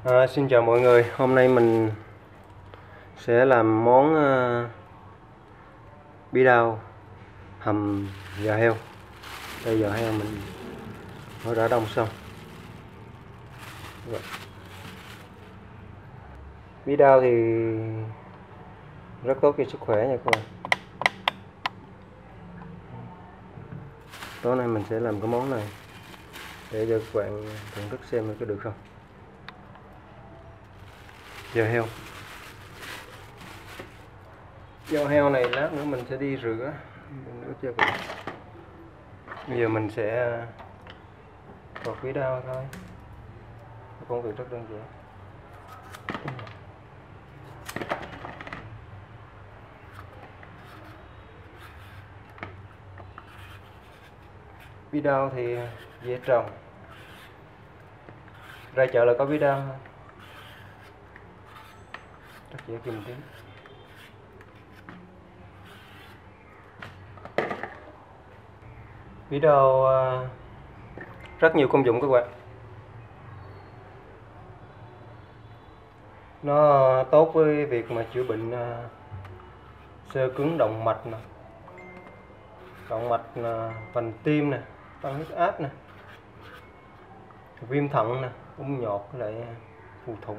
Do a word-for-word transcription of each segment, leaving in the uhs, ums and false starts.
À, xin chào mọi người, hôm nay mình sẽ làm món uh, bí đao hầm giò heo. Đây giò heo mình nó đã đông xong. Bí đao thì rất tốt cho sức khỏe nha các bạn. Tối nay mình sẽ làm cái món này để cho các bạn thưởng thức xem có được không. Giò heo Giò heo này lát nữa mình sẽ đi rửa nước cho các bạn. Bây giờ mình sẽ gọt bí đao thôi, công việc rất đơn giản. Bí đao thì dễ trồng, ra chợ là có bí đao, rất dễ tìm kiếm. Bí đao rất nhiều công dụng các bạn. Nó tốt với việc mà chữa bệnh xơ cứng động mạch nè, động mạch vành tim nè, tăng huyết áp nè, viêm thận nè, ung nhọt với lại phù thủng.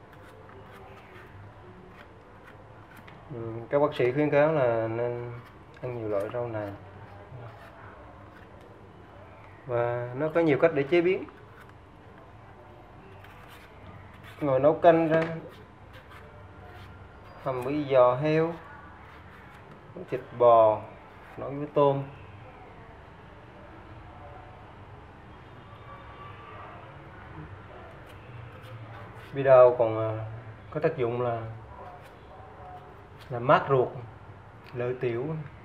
Các bác sĩ khuyến cáo là nên ăn nhiều loại rau này, và nó có nhiều cách để chế biến. Ngồi nấu canh ra, hầm với giò heo, thịt bò, nấu với tôm. Bí đao còn có tác dụng là là mát ruột, lợi tiểu,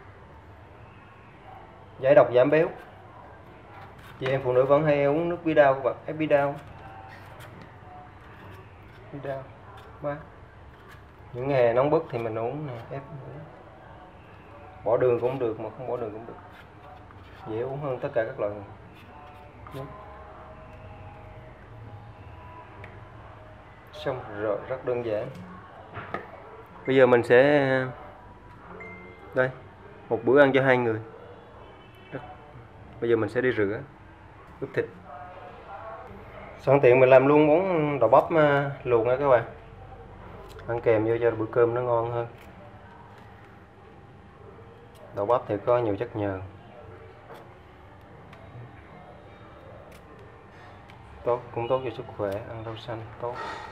giải độc giảm béo. Chị em phụ nữ vẫn hay uống nước bí đao các bạn, ép bí đao. Bí đao mát. Những ngày nóng bức thì mình uống này, ép uống. Bỏ đường cũng được mà không bỏ đường cũng được, dễ uống hơn tất cả các loại nước. Xong rồi, rất đơn giản. Bây giờ mình sẽ đây một bữa ăn cho hai người. Bây giờ mình sẽ đi rửa ướp thịt. Sẵn tiện mình làm luôn món đậu bắp luộc nha các bạn, ăn kèm vô cho bữa cơm nó ngon hơn. Đậu bắp thì có nhiều chất nhờn, tốt, cũng tốt cho sức khỏe. Ăn rau xanh tốt.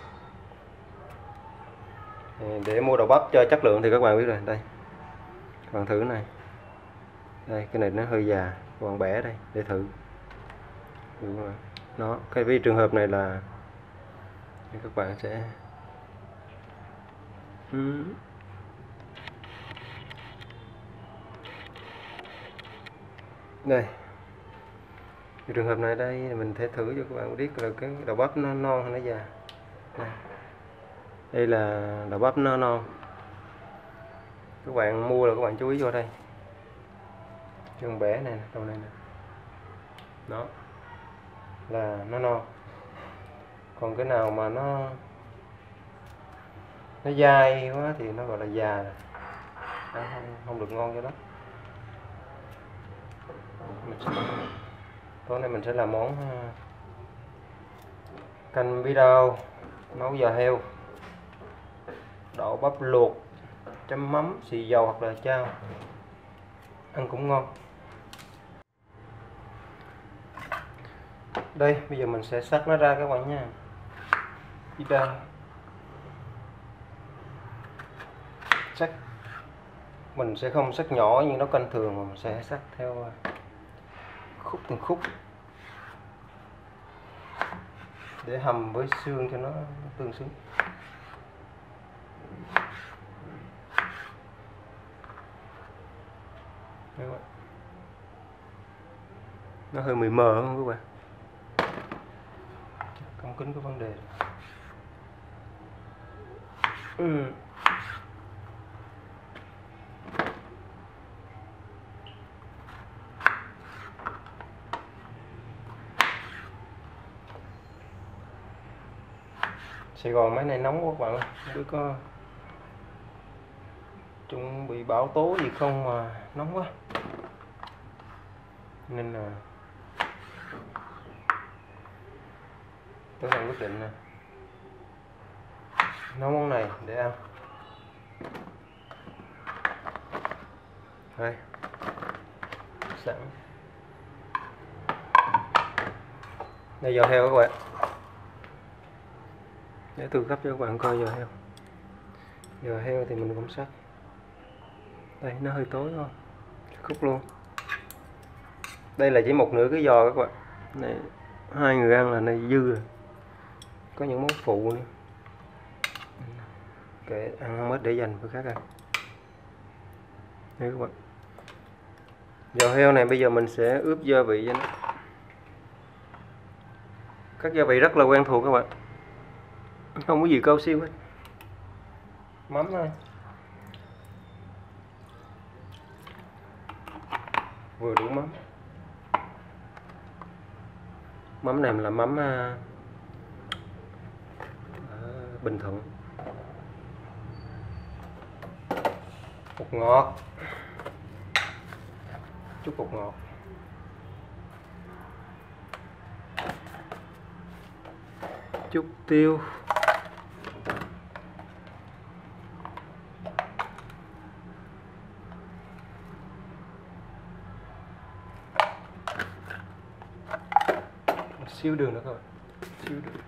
Để mua đậu bắp cho chất lượng thì các bạn biết rồi, đây các bạn thử này, đây cái này nó hơi già, các bạn bẻ đây để thử. Nó cái ví trường hợp này là các bạn sẽ ừ. Đây trường hợp này đây mình thể thử cho các bạn biết là cái đậu bắp nó non hay nó già. Đây, đây là đậu bắp nó non. Các bạn mua là các bạn chú ý vô đây, chân bẻ này, đầu này nè, đó là nó non. Còn cái nào mà nó nó dai quá thì nó gọi là già, không, không được ngon cho lắm. Mình sẽ, tối nay mình sẽ làm món canh bí đao nấu giò heo, đậu bắp luộc chấm mắm xì dầu hoặc là chao, ăn cũng ngon. Đây bây giờ mình sẽ xắt nó ra các bạn nha. Bí đao sắc mình sẽ không sắc nhỏ như nấu canh thường, mà mình sẽ sắc theo khúc từng khúc để hầm với xương cho nó tương xứng. Nó hơi mịn mờ không các bạn, cong kính có vấn đề. Ừ. Sài Gòn mấy này nóng quá các bạn ơi, không biết có chuẩn bị bão tố gì không mà nóng quá, nên là tôi đang quyết định nấu món này để ăn. Đây, sẵn đây giò heo các bạn, để tôi gấp cho các bạn coi giò heo. Giò heo thì mình cũng sắc, đây nó hơi tối thôi, khúc luôn. Đây là chỉ một nửa cái giò các bạn, này hai người ăn là này dư rồi, có những món phụ nữa. Kệ, ăn không hết để dành với khác ăn. Đây các bạn, giò heo này bây giờ mình sẽ ướp gia vị cho nó. Các gia vị rất là quen thuộc các bạn, không có gì cao siêu hết, mắm thôi, vừa đủ mắm. Mắm này là mắm à, Bình Thuận. Bột ngọt, chút bột ngọt, chút tiêu, một xíu đường nữa các bạn, xíu đường.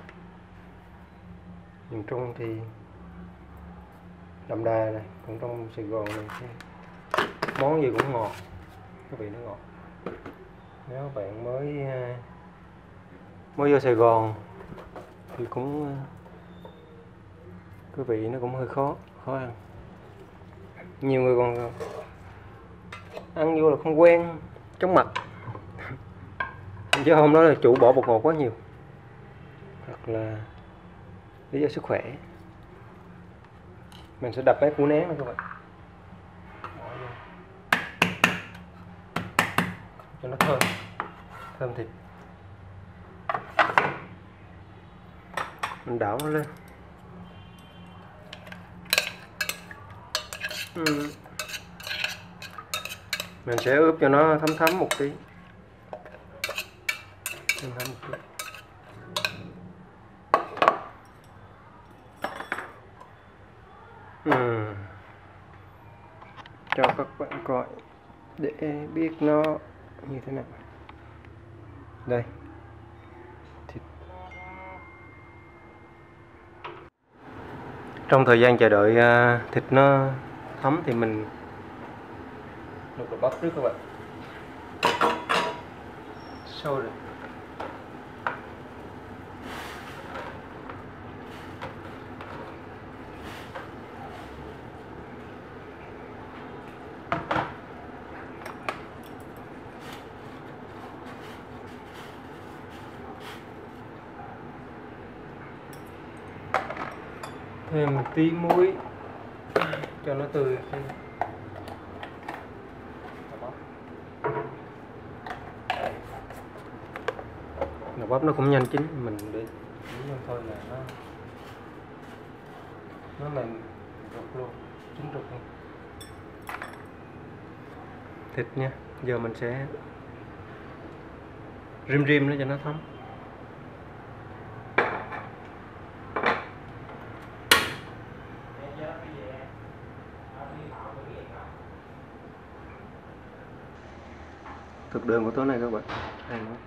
Miền Trung thì đậm đà này, còn trong Sài Gòn này thì món gì cũng ngọt, cái vị nó ngọt. Nếu bạn mới mới vô Sài Gòn thì cũng cái vị nó cũng hơi khó khó ăn, nhiều người còn ăn vô là không quen, chóng mặt. Chứ hôm đó là chủ bỏ bột ngọt quá nhiều, hoặc là lý do sức khỏe. Mình sẽ đập mấy củ nén nữa các bạn, cho nó thơm thơm thịt. Mình đảo nó lên. Ừ. Mình sẽ ướp cho nó thấm thấm một tí, thấm thấm một tí. Ừ. Cho các bạn coi để biết nó như thế nào. Đây, thịt. Trong thời gian chờ đợi thịt nó thấm thì mình luộc đồ bắp trước các bạn. Sôi rồi. Thêm một tí muối cho nó tươi. Đậu bắp nó cũng nhanh chín, mình để chín lên thôi là nó nó mềm rụt luôn, chín rụt luôn. Thịt nha, giờ mình sẽ rim rim nó cho nó thấm. Thực đơn của tối nay các bạn, hai món.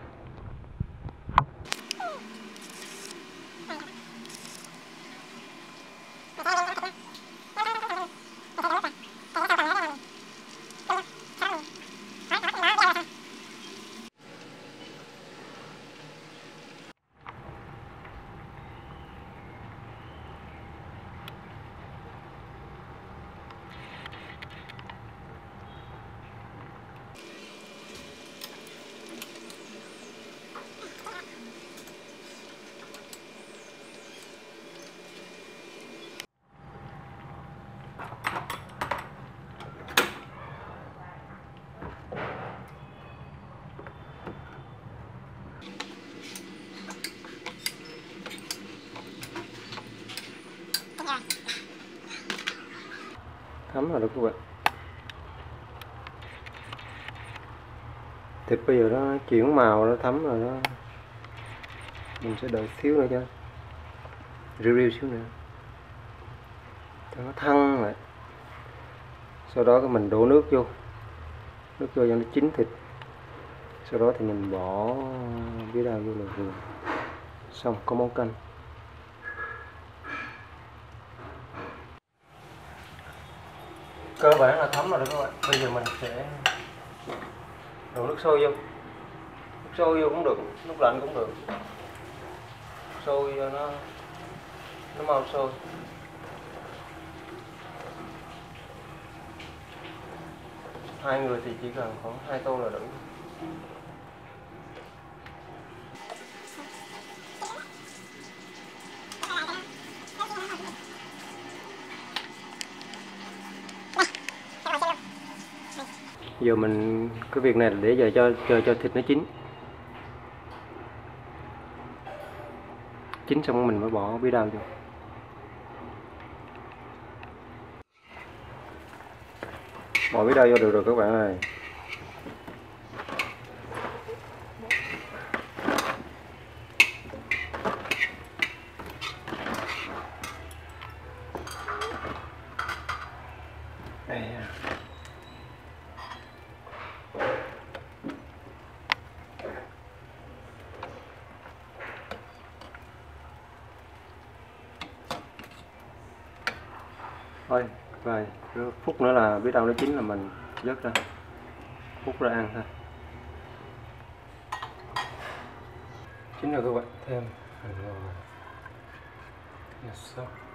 Thấm rồi đó các bạn. Thịt bây giờ nó chuyển màu, nó thấm rồi đó. Mình sẽ đợi xíu nữa cho riu riu xíu nữa cho nó thăng lại. Sau đó mình đổ nước vô, nước vô cho nó chín thịt. Sau đó thì mình bỏ bí đao vô là vừa. Xong có món canh. Cơ bản là thấm rồi đó các bạn. Bây giờ mình sẽ đổ nước sôi vô. Nước sôi vô cũng được, nước lạnh cũng được. Sôi cho nó nó mau sôi. Hai người thì chỉ cần khoảng hai tô là đủ. Giờ mình cái việc này là để giờ cho cho cho thịt nó chín. Chín xong mình mới bỏ bí đao vô. Bỏ bí đao vô được rồi các bạn ơi. Đây. Thôi, vài phút nữa là bí đao nó chín là mình vớt ra, hút ra ăn thôi. Chín rồi các bạn, thêm hành ngò. Yes, so.